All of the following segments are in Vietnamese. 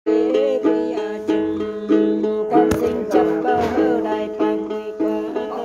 con xin chấp bơ đại bằng quy quá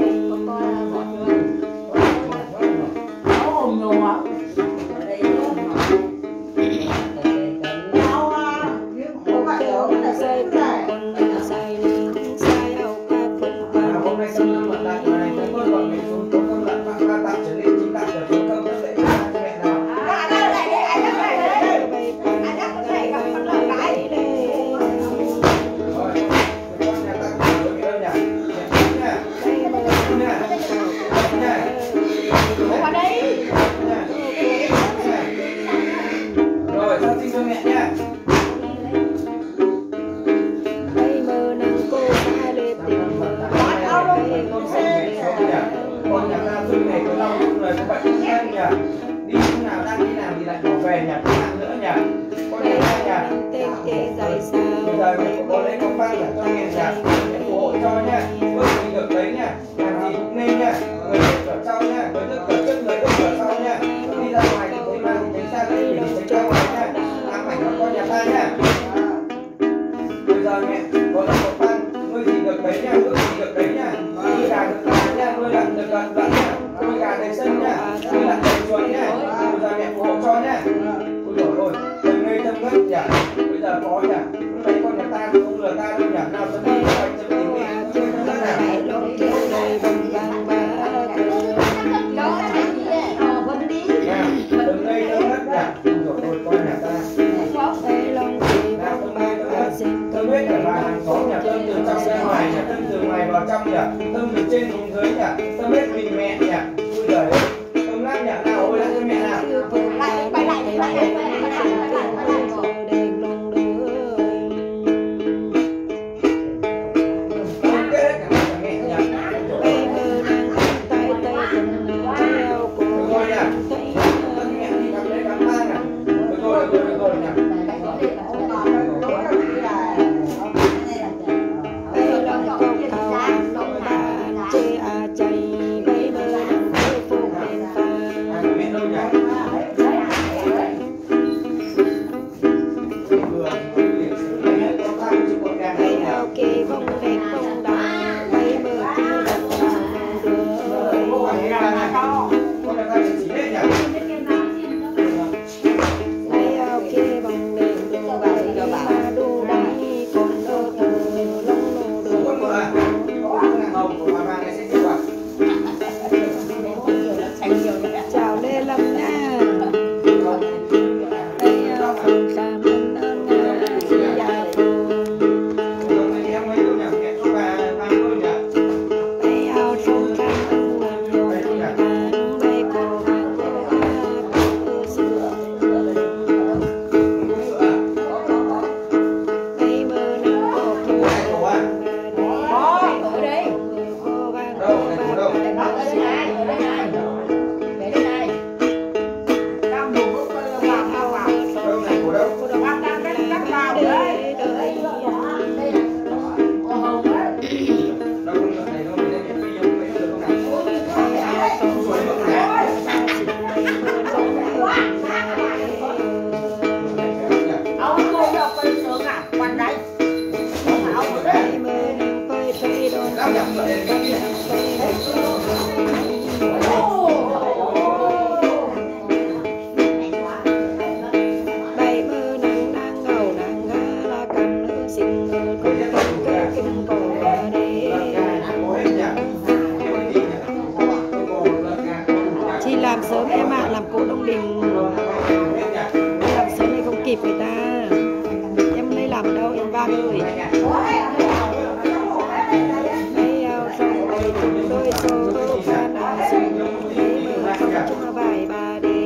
đi lúc nào đang đi làm thì lại bỏ về nhà các bạn nữa nhỉ, con này nhà bây giờ mẹ có lấy con băng cho nghe nhà mẹ phù hộ cho nha, bước đi được đấy nha, làm gì cũng nên nha, người được ở sau nha, người được ở trước người được ở sau nha, đi ra ngoài thì thấy mang thì tránh xa đấy thì tránh ra ngoài nha, ám ảnh của con nhà ta nha. Bây giờ mẹ có lấy con băng nuôi gì được đấy nha, bước gì được đấy nha, nuôi gà được gà nha, nuôi lợn được lợn nha, nuôi gà đầy sân nha, nuôi lợn đầy chuồng nha. Bây giờ mẹ phù hộ cho nha. Ôi dồi ôi, đừng ngây tâm ngất nhỉ. Bây giờ có nhỉ, lúc đấy con nhà ta không lừa ta đâu nhỉ. Nào cho đi cho anh chấm tìm đi, chơi tâm ngất nào. Đừng ngây tâm ngất nhỉ. Ôi dồi ôi, con nhà ta. Tâm hết cả bà hàng xóm nhỉ, tâm từ trong ra ngoài nhỉ, tâm từ ngoài vào trong nhỉ, tâm từ trên xuống dưới nhỉ, tâm hết mình mẹ nhỉ. Ôi giời ơi, tâm lát nhỉ, nào ôi lát cho mẹ nào. Quay lại. Làm sớm em ạ, làm cỗ Đông Đình làm sớm này không kịp người ta. Em đây làm ở đâu em Vang ơi. Đây xong đây chúng tôi số phan à dùng đây không chung là vài bà đi.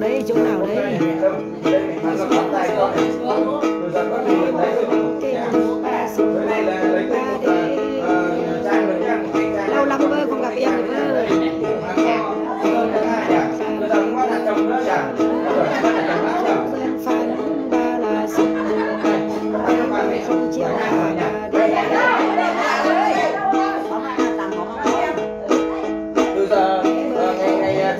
đấy chỗ nào đấy đây mình ăn nó tay cho này rồi giờ có gì đấy đây là lấy cái trang rồi nhá lâu lắm bơ không gặp em rồi bơ bây giờ cũng là chồng nữa chả phán ba là sự không chịu từ giờ ngày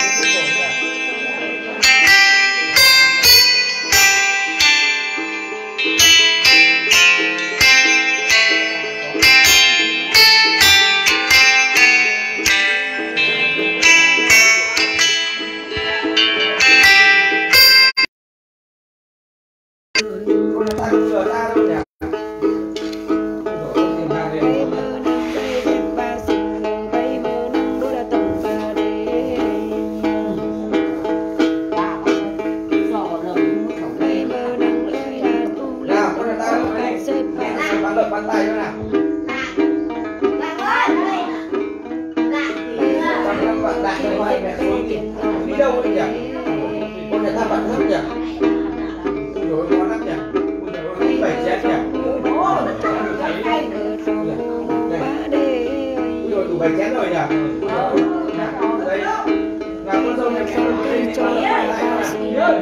bắt tay cho nào bạn đại người ngoài mẹ đi đâu vậy nhỉ con nhà ta bạn thấp nhỉ rồi con lắm nhỉ bảy chén nhỉ rồi đủ 7 chén rồi nhỉ đây là con dâu này em cho lại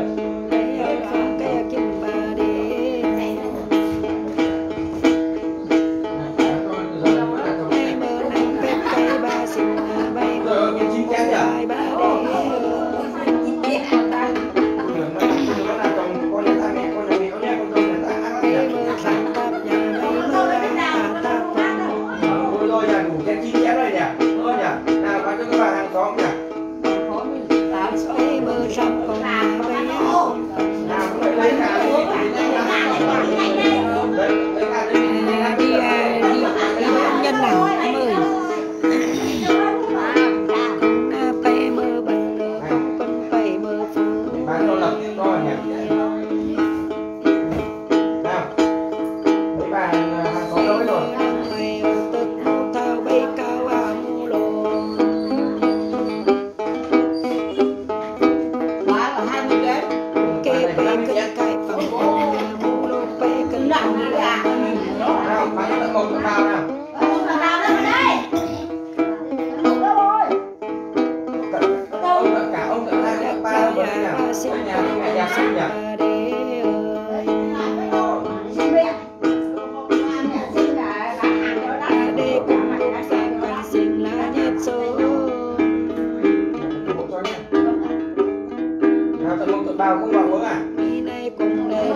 bao cũng vào uống à? Đây cùng đây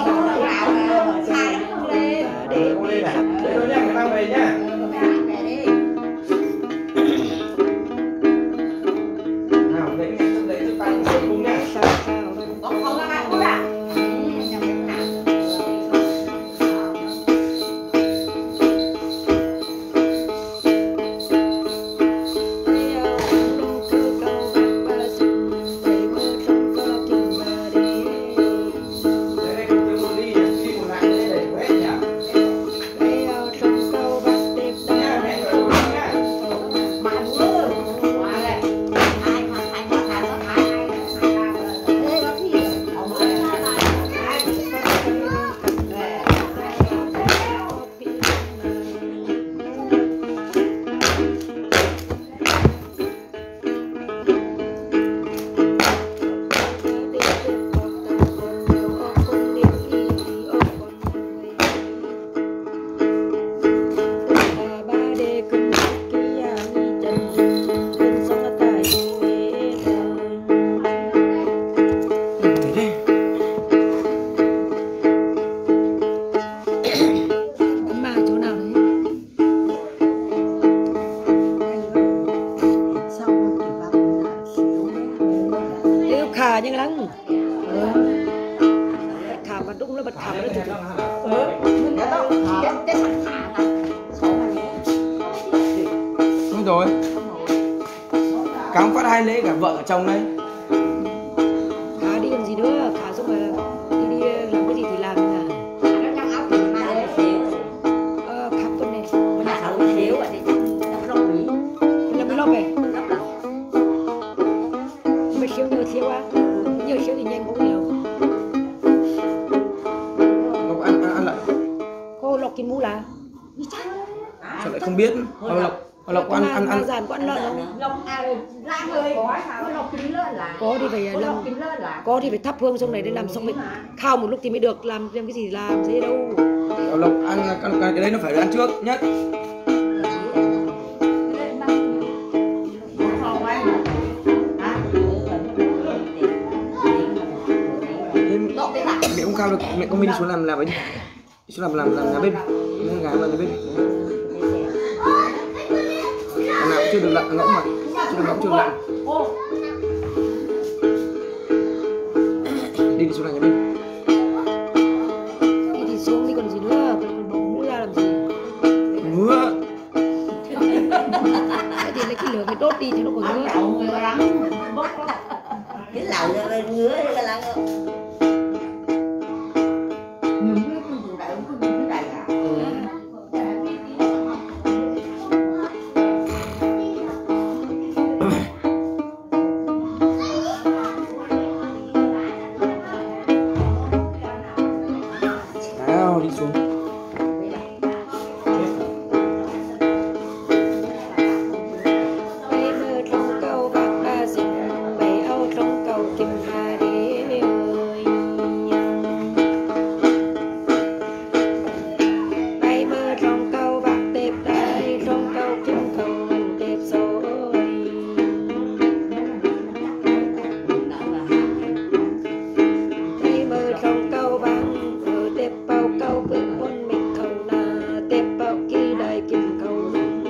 thôi nhá, cái bao về nhá. Nào, lấy cái tăng cùng nhá. khà nhưng lắm bật khà mà đúng là bật khà mà nó chụp đúng rồi cắm phát hai lễ cả vợ cả chồng đây khà đi làm gì nữa khà xong rồi đi làm cái gì thì làm là khắp tuần này làm cái lốc này mấy khiếu nhiều thiếu á nhiều siêu thì nhanh không nhiều. Lộc ăn lại. Cô Lộc Kim Mũ là Sao lại không biết? Lộc ăn giàn có ăn lợn không? Lộc ra người có sao Lộc kính lợn là Có thì phải làm, có thì phải thắp hương trong này để làm xong phải khao một lúc thì mới được, làm cái gì làm dễ đâu. Lộc ăn cái đấy nó phải ăn trước nhất. Mẹ không khao được, mẹ con mình đi xuống làm ấy đi. Đi xuống làm nhà bếp. Gà làm nhà bếp. Nào cũng chưa được lặn ngỗng mà. Chưa được lặn. Đi xuống làm nhà bếp. Đi thì xuống đi còn gì nữa, còn bóng mũi ra làm gì? Ngứa. Thế thì lấy cái lửa cái đốt đi thì nó còn ngứa. cái lẩu rồi ngứa cái lăng Nào đi xuống. Bay mơ trong câu bạc đa dình, bay âu trong câu kim hà đế ơi. Bay mơ trong câu bạc tệp đai, trong câu kim câu anh tệp số ơi. Bay mơ trong câu băng, ở tệp bao câu bước quân mình câu na, tệp bao kỳ đại kim câu.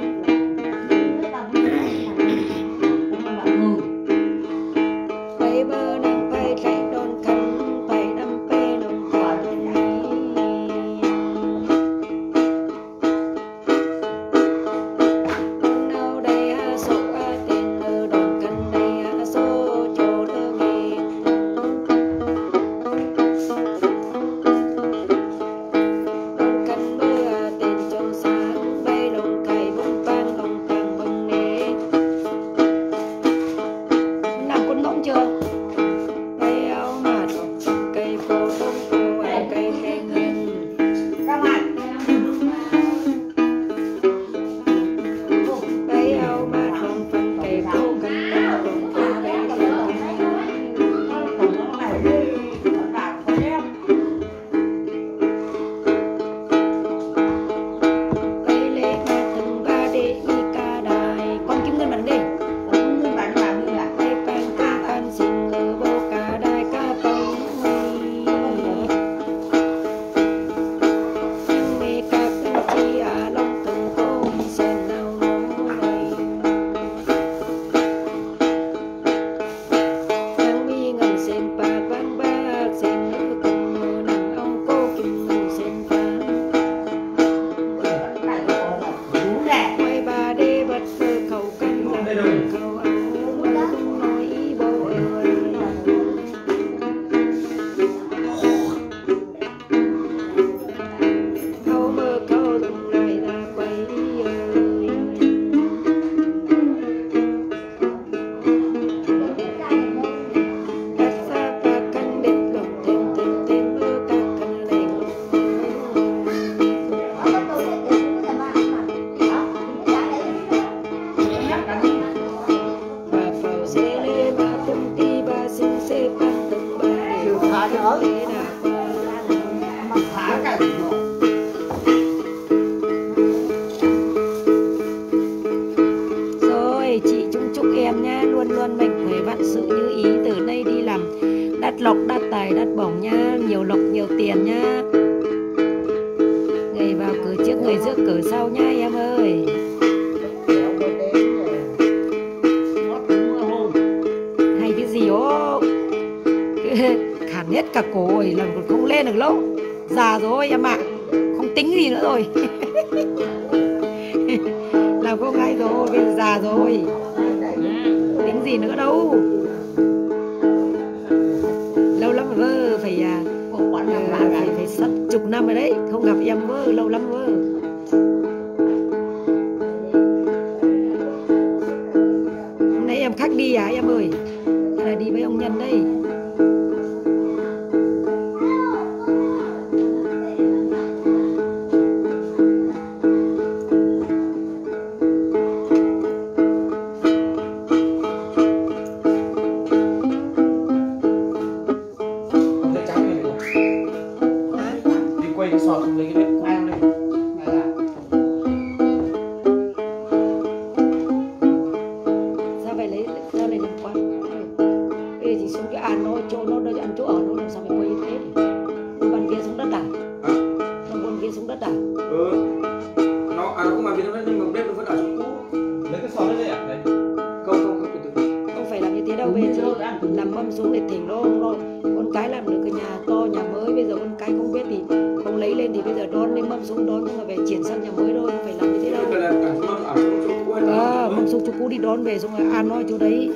Bay bơ nang bay chạy đón khăn, bay đâm bê nông cỏ đồn nào đây ha số tiền ở đón khăn đây ha số chỗ lơ nghề. Đón khăn mưa tiền trong sáng, bay lồng cày bông bang bông nế. Làm con ngỗng chưa? Bay áo mà trong cây cô đông cô áo cây khe ngân. Bay áo mà trong phần cây cô cần nằm trong cây cây khe bay lê mà từng ba đi ca đài. Con kim ngân bắn đi. Bay pan ca pan xin lơ bô ca đài ca bông. Nhưng mê ca pan chi à long từng cô sen nào nối. Nang mi ngân sen pa vang bạc sen nữ cần mơ nang ông cô kim ngân sen vang. Quay ba đê bật phơ khẩu canh nàng khẩu áo mơ không nói bố ơi. Khẩu mơ khẩu dùng lại ra quay ơi. Các xa ba căn đẹp lòng thêm mơ các căn lành. Bà phao xe lê bà tung ti bà xin xê ban từng bà đều thế nào rồi. Chị chúc em nha, luôn luôn mạnh khỏe vạn sự như ý, từ nay đi làm đắt lộc đắt tài đắt bổng nha, nhiều lộc nhiều tiền nha. Người vào cửa trước người trước cửa sau nha em ơi. Hay cái gì ô khản hết cả cổ rồi, làm còn không lên được lâu. Già rồi em ạ, không tính gì nữa rồi. Làm không hay rồi, bây giờ già rồi, tính gì nữa đâu. Lâu lắm vơ phải phải sắp chục năm rồi đấy, không gặp em vơ lâu lắm vơ. Hôm nay em khách đi à em ơi? Hay là đi với ông Nhân đây? sọt lấy cái bếp khoan đây. Sao phải lấy sao này làm quán? Bây giờ thì xuống cái ăn nó chỗ nó đâu ăn chỗ ở nó làm sao phải quay như thế? Bàn kia xuống đất à? Nó bàn kia xuống đất à? Nó không bàn kia xuống đất nhưng mà bếp nó vẫn ở chỗ cũ. Lấy cái sọt đấy à? Đấy. Không từ từ. Không phải làm như thế đâu, bây giờ làm mâm xuống để thỉnh nó con cái làm được cái nhà to nhà mới, bây giờ con cái không biết thì không lấy lên thì bây giờ đón lên mâm xuống đón xong rồi về chuyển sang nhà mới thôi, không phải làm như thế đâu. Mâm xuống chỗ cũ đi đón về xong rồi ăn nói chỗ đấy.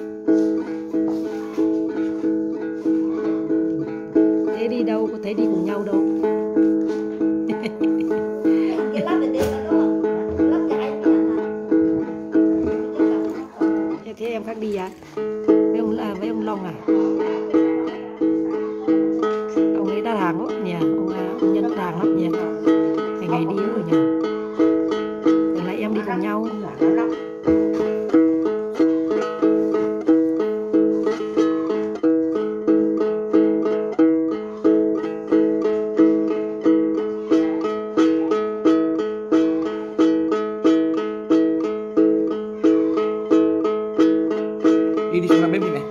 Thế đi đâu có thấy đi cùng nhau đâu. Cái lắp để đó lắp cho anh Thế em khác đi à? Với ông Long à? Ông ấy đặt hàng lắm nhỉ? Ông nhân hàng lắm nhỉ? Ngày ngày đi rồi nhỉ? Lần này em đi cùng nhau. Đi xuống làm bếp đi này.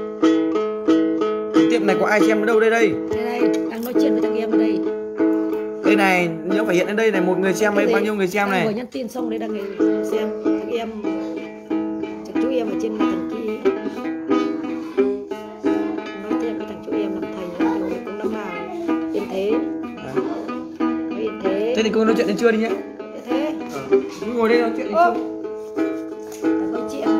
Tiệm này có ai xem ở đâu đây? Đây đang nói chuyện với thằng em ở đây. Đây này, nhớ phải hiện lên đây này, một người xem bao nhiêu người xem này. Vừa nhắn tin xong đấy đang xem thằng em, chắc chú em ở trên thằng kia. Nói thêm với thằng chú em làm thầy rồi cũng năm nào yên thế. Yên thế. Thế thì cô nói chuyện đến trưa đi nhé. Thế. Cứ ngồi đây nói chuyện đi trưa. Nói chuyện.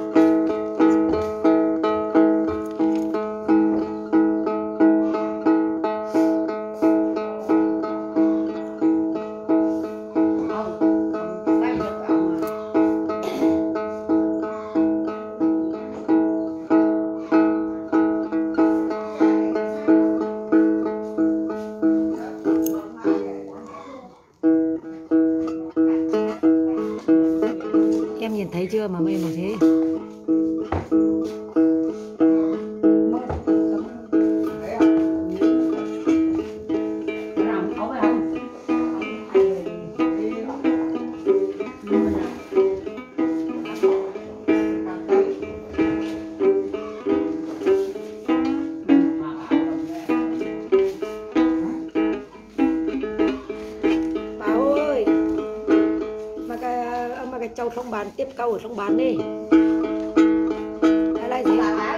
Em nhìn thấy chưa mà mê mà thế? Bảo ơi, mà cái châu không bán tiếp câu ở trong bán đi. Hay là gì?